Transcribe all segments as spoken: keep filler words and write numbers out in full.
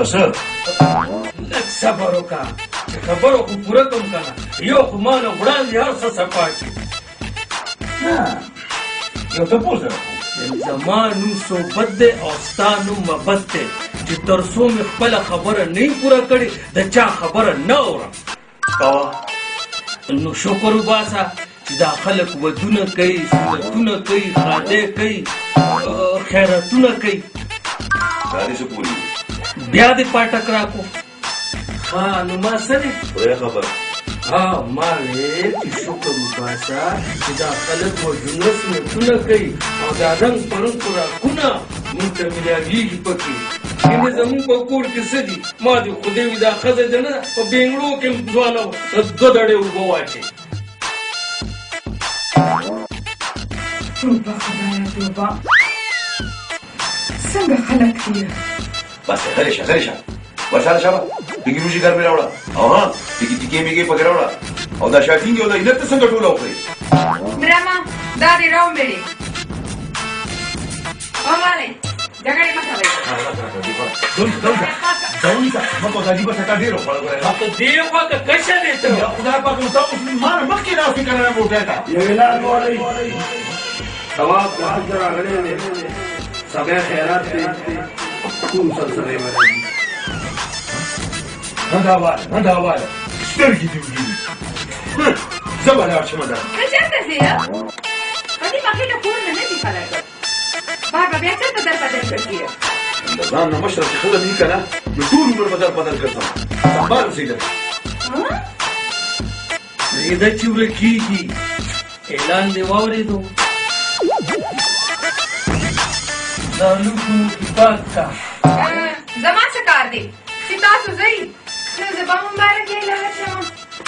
څه لږ صبر وکړه چې خبرو خو پوره کړم که نه یو خو ما نه وړاندې هر څه صفا کړي نه یو تپوس در زما نوم صحبت دی او ستا نوم محبت دی چې تر څو مې خپله خبره نه وي پوره کړې د چا خبره نه اورم کوه نو شکر وباسه چې دا خلک ودونه کوي سنتونه کوي خاده کوي خیراتونه کوي دا دې څه پورې بیا دې پاټک راکو ها نو ما څه دی خدای خبر ها ما ویل چې شکر وباسه چې دا خلک ودونه سنتونه کوي او دا رنګ په رنګ خوراکونه مونږ ته میلاږېږي پکې یعنې زمونږ په کور کې څه دي ما دې خدای وي دا ښځه ده نه په بنګړو کې ځوانه دوه دړې اوبه واچوي توبه خدایه توبه څنګه خلک دي بس غلی شه غلی شه ورسره شه پکې روژې ګرمې راوړه او ها پکې ټیکې میږې پکې راوړه او دا شاټینګ او دا علت ته څنګه ټوله وکړئ برما دا دې راومبېړې او مالې جګړې مه کوئ ځونځه ما په عجیبه ټکا ډېر وخوړه ګورې ته دې خوا که کشه دی ته خدای پاک نو تاسو ما نه مخکې راوستې که نه موټی ته یو اعلان ووایئ ثواب د حج راغلی دی سبا خیرات دی کوم سلسله یې راځي نه دا واله نه دا واله سترګې دې وګوري زه به لاړ شم دا ته چېرته ځې په دې پخېټه کور نه نه دي خلک بابا بیا چېرته در بدل کړي د ځان نه مشره چې خلک وي که نه نو ټول عمر به در بدل ګرځم سنبال اوسېږه پرېږده چې ورکېږي اعلان دې واورېدو دا لوټو پاک کا زما څه کار دی چې تاسو ځئ نو زه به مبارک یې لاړ شم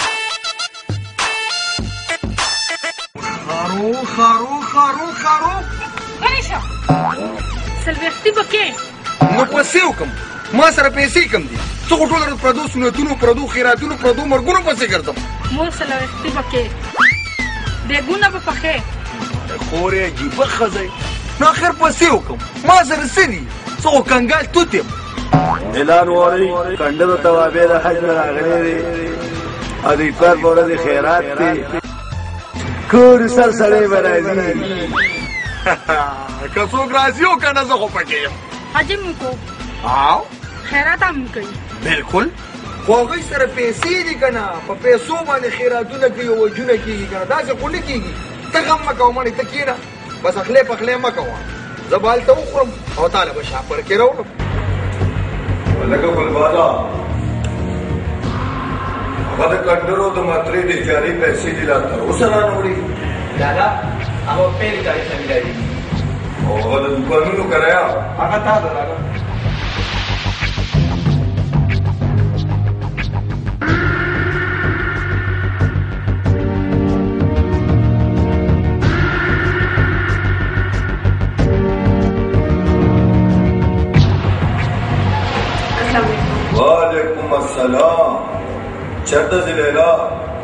خارو خارو خارو خارو غلی شه څلوېښتي پکې نو پسې وکړم ما سره پیسې کم دي څه خو ټوله پردو سنتونو پردو خیراتونو پردو مرګونو پسې ګرځم مور څلوېښتي پکې بېګونه به پخې خورې عجیبه ښځه نو آخر پسې وکړم ما سره څه دي څه خو کنګال توت یم اعلان وارئ کنډرو توابع د حج نه راغلی دی او د اتوار په ورځ خیرات دی کور سر سړی به راځي که څوک راځي او که نه زه خو پکې یم حج هم کو او خیرات هم کوي بلکل خو هغوی سره پیسې دي که نه په پیسو باندې خیراتونه کوي او وجونه کېږي که نه داسې خو نه کېږي ته غم مه کوه مړې ته کښېنه بس اخلی پخلی مه کوه زه به هلته وخورم او تاله به شاپر کې راوړم لکه ګلبالا هغه د کنډرو د ماترې د اجارې پیسې دي لا تر اوسه رانه وړي دادا هغه پیل کاری څنګه دی او هغه د دوکانونو کرایه هغه تا ده دادا وعلیکم السلام چرته ځې لیلا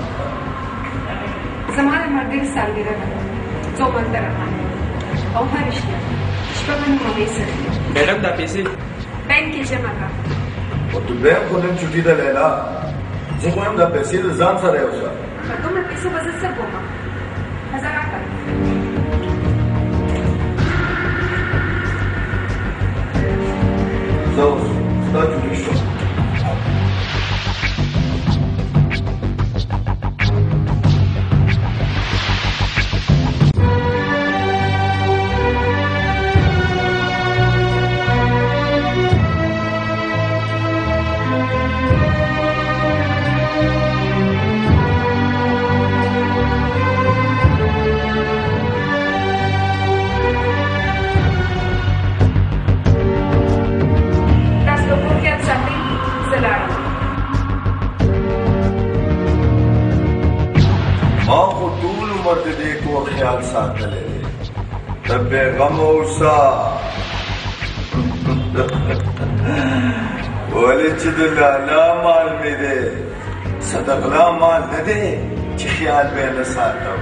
زما د ملګري سالګرده ده څو منته روانه او هره شپه شپه باندې مولوي سره میډم دا پیسې بینک کې جمع کړه او تو بیا خو نن چټي ده لیلا زه خو هم دا پیسې د ځان سره یوسه په دومره پیسو به زه څه کوم هزار راکړه زه اوس ستا چټي شوم خیال ساتلی دی ته بېغمه اوسه ولې چې د لالا مال مې دی صدقلا مال نه دی چې خیال به یې نه ساتم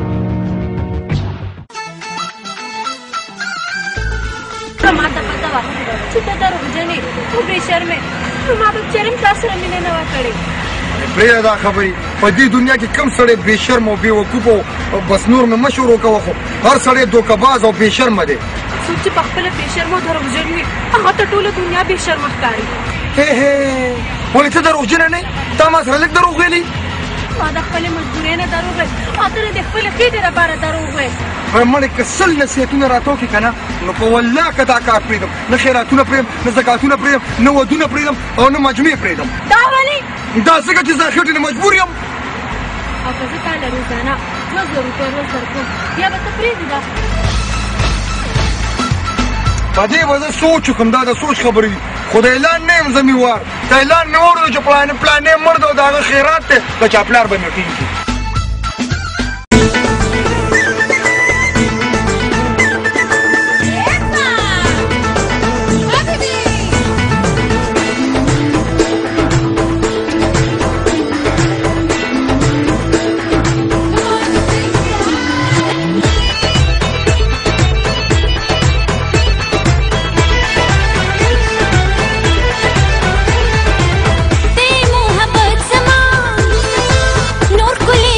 ما ته پته وه چې ته دروغجنې او بې شرمې نو ما به چېرې تا سره مینه نه وه کړې. پرېږده دا خبرې. په دې دنیا کې کم سړی بې شرم او بې وقوفه او بس نور مې مه شروع کوه، خو هر سړی دوکهباز او بې شرمه دی. څوک چې په خپله بې شرمه او دروغجن وي هغه ته ټوله دنیا بې شرمه ښکاري. هې هې ولې ته دروغجنه نه یې؟ تا ما سره لږ دروغ ویلي. ما د خپلې مجبورۍ نه دروغ ویل او ته د خپلې خېټې دپاره دروغ ویل. مړې که سل نصیحتونه راته وکړي که نه نو په والله که دا کار پرېږدم، نه خیراتونه پرېږدم، نه زکاتونه پرېږدم، نه ودونه پرېږدم او نه مجمع پرېږدم. دا ولې؟ دا ځکه چې زه خېټې نه مجبور یم. او که زه تا له روزانه دوه زره روپۍ روز درکړم بیا به ته پرېږدې دا؟ په دې به زه سوچ وکړم، دا د سوچ خبرې دي، خو د اعلان نه یم زمیوار. د اعلان مې واورېدو چې پلانې پلانې مړ دی او د هغه خیرات دی، که چاپلار به مې کېږي. मोहब्बत समा नूर कुली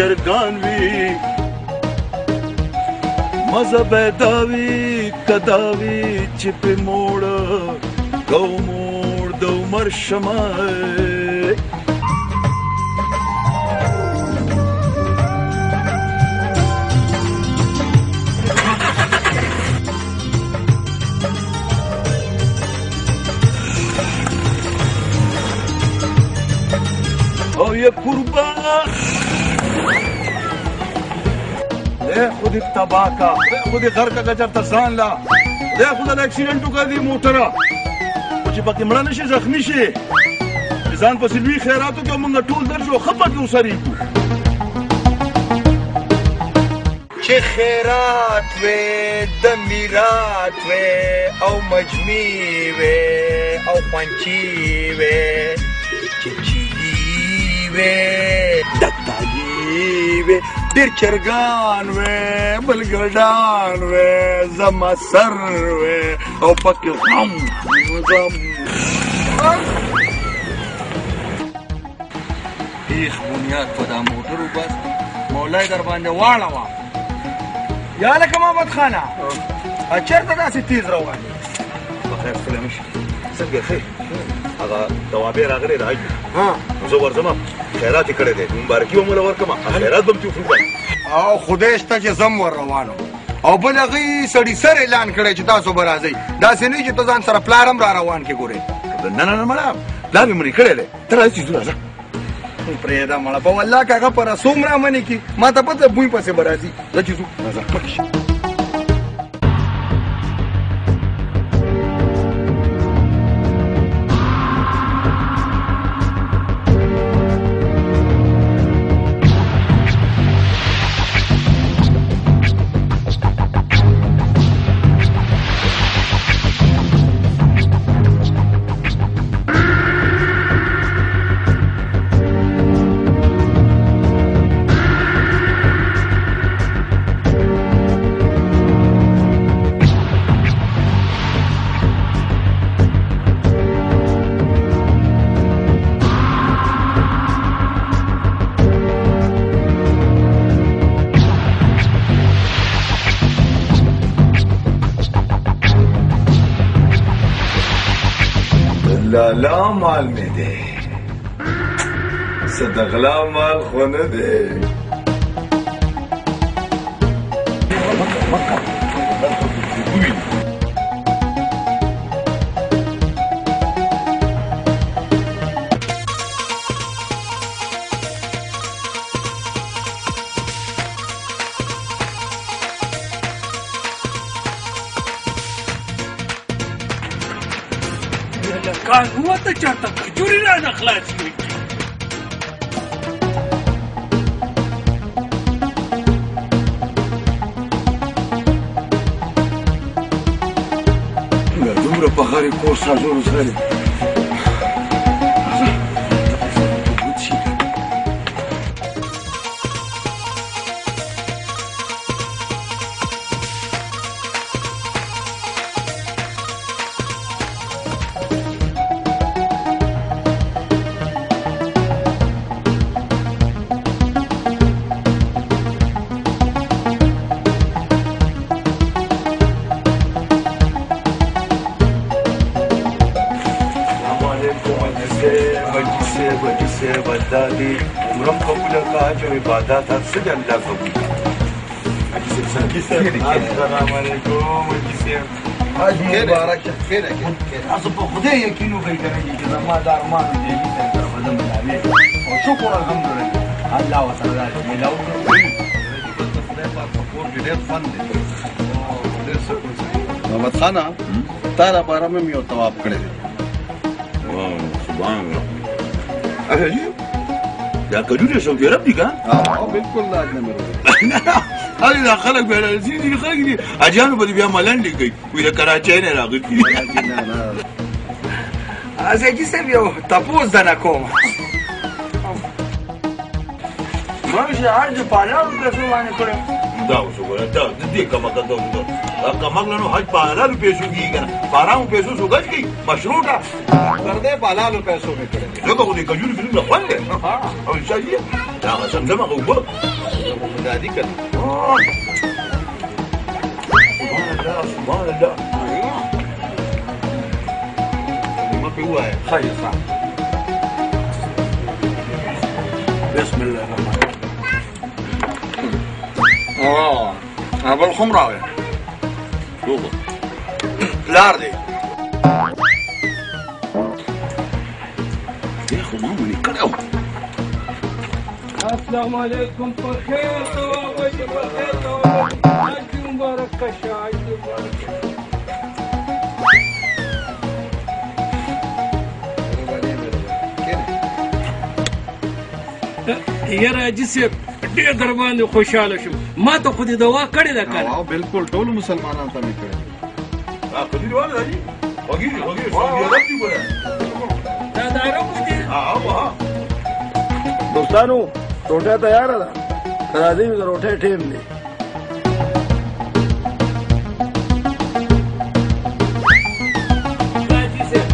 چرګان وي مزه پیدا وي کدا وي چې په موړ کو موړ د عمر شمای او یه قربان دے خودی تباہ کا دے خودی غر کا گجر ترسان لا دے خودی اکسیڈنٹو کا دی موٹرا چې پکې مړه نشي زخمی شي ځان پسې لوی خیراتو کې موږ ټول درشو خپه کې وسرېږو چې خیرات وې د میرات وې او مجمع وې او خوانچي وې چې چیلي وې دتالي وې ډېر چرګان وې بلګډان وې زما سر وې او پکې غم غم هیڅ بنیاد په دا موټرو بس مولای در باندې واړوه یا لکه محمد خانه چېرته داسې تیز روان یې بخیر سلامي شي څنګه ښه هغه توابې راغلی راځي نو زه ورځم خیرات یې کړی دی مبارکي به موله ورکړم خیرات به م ترې وخورو او خدای شته چې زم ور روانو او بل هغې سړي سر اعلان کړی چې تاسو به راځئ داسې نه چې ته ځان سره پلار هم را روان کې ګورې نه نه نه مړه پلار مې منې کړی دی ته راځه چې ځو راځه پرېږده مړه په والله که هغه په رسوم را منې کړي ما ته پته بوی پسې به راځي ځه چې ځو راځه مخکې شه لالا مال مې دی څه د غلا مال خو نه دی کار هوا ته چاته کجوري رانه خلاص کړي دومره په هرې کور سازونو سره دی دادی عمرم قبول کا جو عبادت ہے سج اللہ قبول السلام علیکم حاج مبارک خیر ہے تاسو په خدای یقین وکړئ چې زما د ارمان دی چې تر په دمه دی او شکر الحمدلله الله وتعالى ملاو کړی خدای پاک په کور کې ډېر فن دی او ډېر سکون دی محمد خانه تارا بارا مې یو تواب کړی دی واو سبحان الله اهلی دا کجوري سعودي عرب دي كان؟ اه بالكل لا اجنبي هذه دا خلق بلا سيدي خلق دي اجانب دي بیا ملنډ کوي وی دا کراچۍ نه راغلي نه نه ازه چې سم یو تاسو دا نه کوم ما مش عارف پالاو د څه باندې کړم دا وسو دا دې کومه دا کمغلنو حج په حلالو پیسو کېږي که نه په حرامو پیسو څوک حج کوي مشروطه ګردې په حلالو پیسو مې کړی ځکه خو دې کجوري فلم نه خوند دی او انشاءالله هغه زمزم هغه اوبه دادي که نه سبحان الله سبحان الله ما پې ووایه خیر صح بسم الله الرحمن الرحیم بل خو هم راغی شوفه لار دی یا خو ما منې کړی و السلام علیکم په خیر ثواب وشي په خیر ثواب حج مبارک شه حج مبارک یاره حاجي صاحب ډېر در باندې خوشحاله شوم ما ته خو دې دوا کړې ده که نه بالکل ټولو مسلمانانو ته مې کړی خدي دی والا دي خوږیږي خوږیږي سعودي عرب دی ګوره دا د عربو دي ها ها دوستانو ټوټه تیاره ده راځئ د روټۍ ټیم دی حاجي صاحب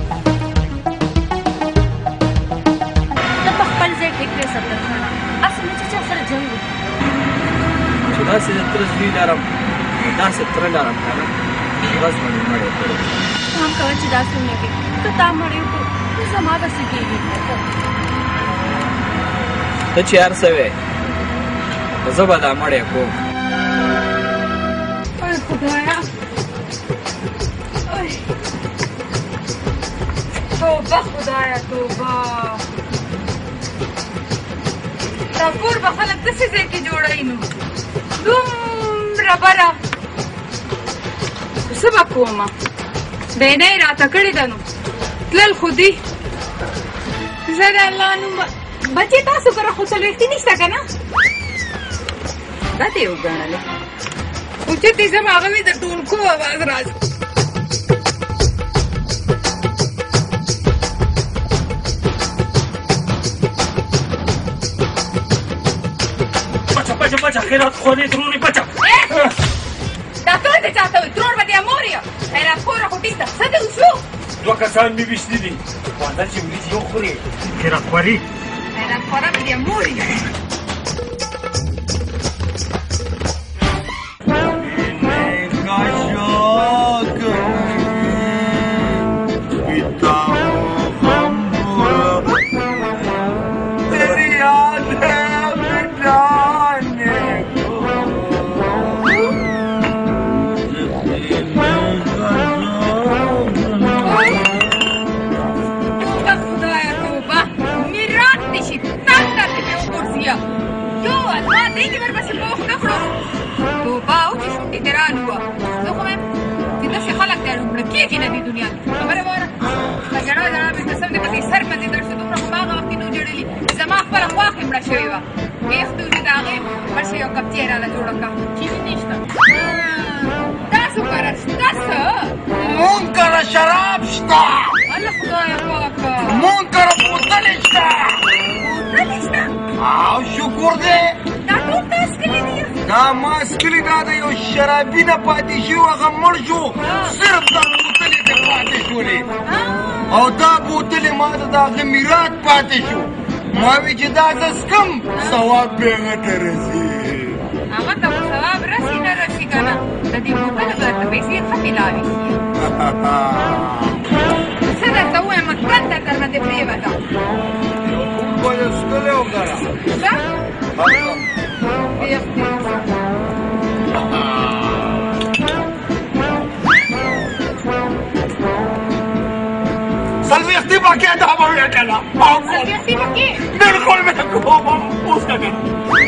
ته په خپل ځای ټیک دی سبزرخانه اصل مې چې چا سره جنګ وکړي چې داسې د تره زوی لرم داسې تره لرم که نه ورځ باندې مړی کړی هم کوه چې داسې ونه کړي که تا مړی وکړو نو زما به څه کېږي ته چې هر څه وې زه به دا مړی کوم اوه خدایا توبه خدایا توبه دا کور به خلک داسې ځای کې جوړوي نو دومره بره څه به کومه بینه یې راته کړې ده نو تلل خو دي زه د الله نوم بچې تاسو کره خو څلوېښتي نشته که نه دا دې یې وګڼلې اوچت دې زما هغه وي د ټولکو اواز راځي بچه بچه بچه خیرات خورې درونې بچه دا ټول دې چاته وي ترور به دې امور یم خیرات خوره خو ټیک ده څه دې وشو دوه کسان مې ویشتي دي واده چې وریجې وخورې خیرات خوري خیرات خوره به دې امور یم کېږي نه دې دنیا خبره واوره په ژړا ژړا مې قسم دې پکې سر باندې درد شو دومره خو ما هغه وختې نه جوړلي زما خپله خواښې مړه شوې وه ویښته وې د هغې مړ شوې او کپتۍ یې راله جوړه کړه چیني نشته تاسو کره شته څه مونږ کره شراب شته الله خدایه پاکه مونږ کره بوتلې شته بوتلې شته او شکر دی دا ټول تا څکلي دي دا ما څکلي دا د یو شرابي نه پاتې شو هغه مړ شو صرف دا بوتلې ته پاتې شولې او دا بوتلې ما ته د هغه میراث پاتې شو ما وی چې دا زه څکم ثواب به هغه ته رسي هغه ته به ثواب رسي نه رسي که نه د دې بوتلو درته پیسې ښه میلاوې شي څه درته ووایم کنده درنه دې پرېوته به یې څکلی او که نه څه سلویختی پکې دا به ویې که نه سلویختی پکې بالکل مې کوم اوس که که نه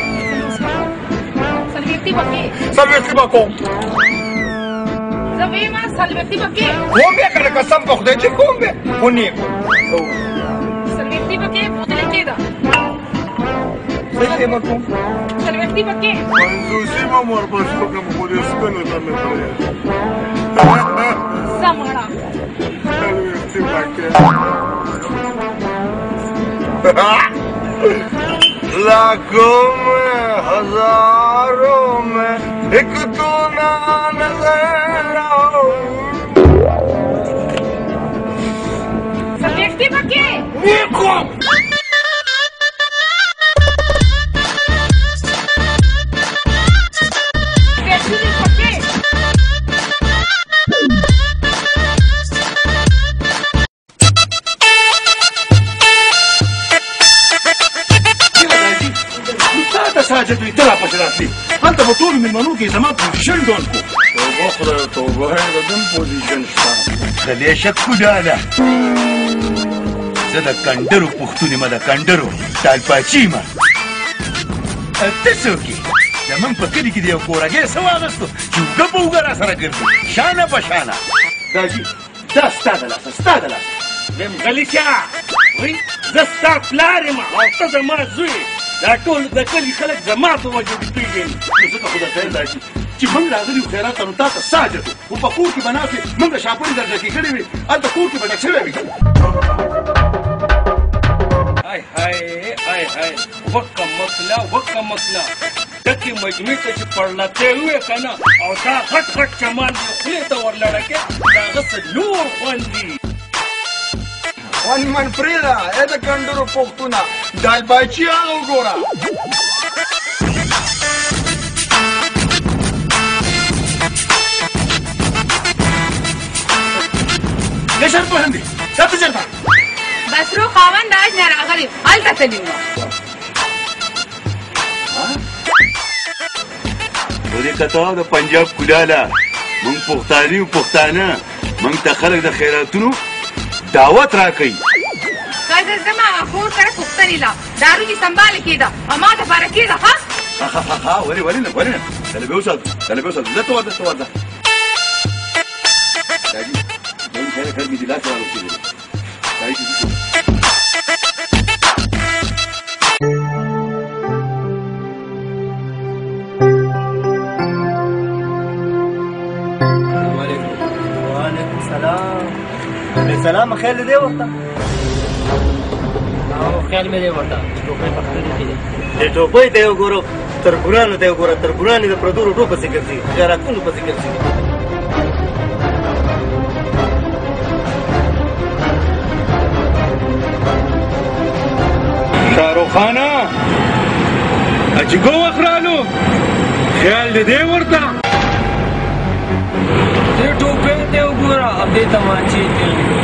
سلویختی پکې سلویختی به کوم زه ویم سلویختی پکې کوم بیا که نه قسم په خدای چې کوم بیا خو نه یې کوم سلویختی پکې بوتلې کې ده څه یې به کوم سلویختی پکې پنځوسي به م ورپسې وکړم خو دې سپینو ته مې پرېږدي ځه مړه سلویختی پکې لاکھوں میں ہزاروں میں ایک تو نہ نظر هلته په ټولو مېلمنو کې زما پوزیشن ډول کو توبه خدای توبه د دم پوزیشن شته خدای شک کډاله زه د کنډرو پښتون یم د کنډرو دالپاچي یم ته څوک یې زمونږ په کلي کې د یو کورګۍ څه واغېستو چې اوږه په اوږه را سره ګرځي شانه په شانه داجي دا ستا د لاسه ستا د لاسه ویم غلیچا وای زه ستا پلار یم او ته زما زوی دا ټول د کلي خلک زما په وجه پېژني نو ځکه خو درته ویل داجي چې موږ راغلي یو خیرات نو تا ته ساجد خو په کور کې به ناست وې موږ د شاپړې در ډکې کړې وې هلته کور کې به ډک شوی وي های های های های وکه مسله وکه مسله دکې مجموعې ته چې پړلتی وې که نه او دا غټ غټ چمان دې خولې ته ورلړکې د هغه څه نور خوند دي خوند من پرېږده ای د کنډرو پښتونه دالباچي هغه وګوره له شر پوهن دي دا څه چېرته بسرو خاوند آج نه راغلی هلته تللی وو ورې کته د پنجاب کلاله موږ پښتاني او پښتانه موږ ته خلک د خیراتونو دعوت راکوي که زه زما خور سره پوښتنې له دارو چې سنبال کېده او ما دپاره کېده ښه ها ها ها ها ولې ولې نه ولې نه دله به وساتو دله به وساتو زه ته ورځه ته ورځه داجي نن خیر خیر مې د لاس راوستلی داجي سلام خیال دې ورته او خیال مې دې ورته ټوپۍ پخته دي دې ټوپۍ ته وګورو تر ګرانو ته وګورو تر ګرانو د پردو روټو پسې ګرځي خیراتونو پسې ګرځي شاروخانه اجګو اخرالو خیال دې ورته دې ټوپۍ ته وګوره اب دې تمانچې ته